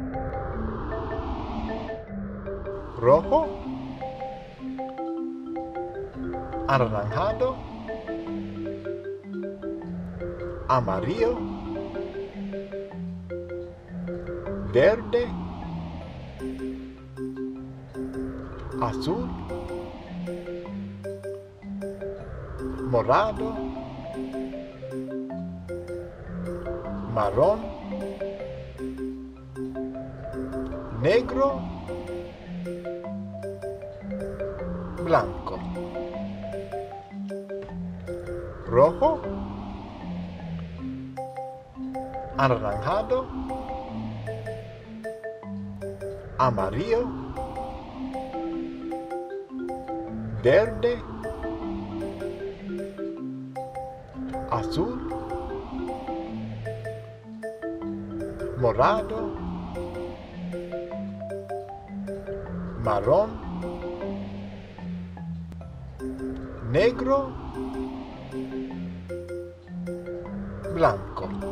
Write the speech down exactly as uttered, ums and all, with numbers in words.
rojo, anaranjado, amarillo, verde, azul, morado, marrón, negro, blanco, rojo, anaranjado, amarillo, verde, azul, morado, marrón, negro, blanco.